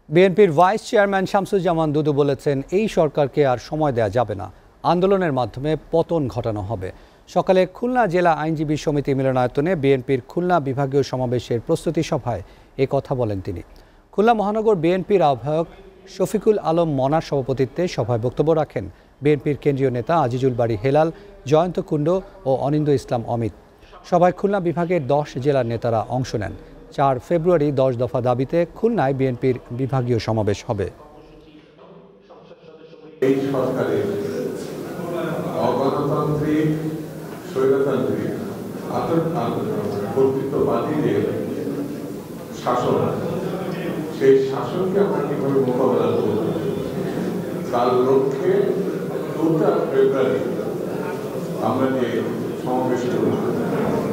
বিএনপির vice chairman Shamsuzzaman দুদু বলেছেন, এই সরকারকে আর সময় দেয়া যাবে না, আন্দোলনের মাধ্যমে পতন ঘটানো হবে। সকালে খুলনা জেলা আইনজীবী সমিতি মিলনায়তনে বিএনপির খুলনা বিভাগীয় সমাবেশের প্রস্তুতি সভায় এ কথা বলেন তিনি। খুলনা মহানগর বিএনপির আহ্বায়ক শফিকুল আলম মনার সভাপতিত্বে সভায় বক্তব্য রাখেন বিএনপির কেন্দ্রীয় নেতা আজিজুল বাড়ি হেলাল, জয়ন্ত কুণ্ড ও অনিন্দ ইসলাম অমিত। সভায় খুলনা বিভাগের 10 জেলার নেতারা অংশ নেন। 4 ফেব্রুয়ারি 10 দফা দাবিতে খুলনায় বিএনপির বিভাগীয় সমাবেশ হবে। এই সরকারের অগণতান্ত্রিক স্বৈরতান্ত্রিক কর্তৃত্ববাদীদের শাসন, সেই শাসনকে আমরা কিভাবে মোকাবেলা করব তার লক্ষ্যে 2 ফেব্রুয়ারি আমরা যে সমাবেশ করব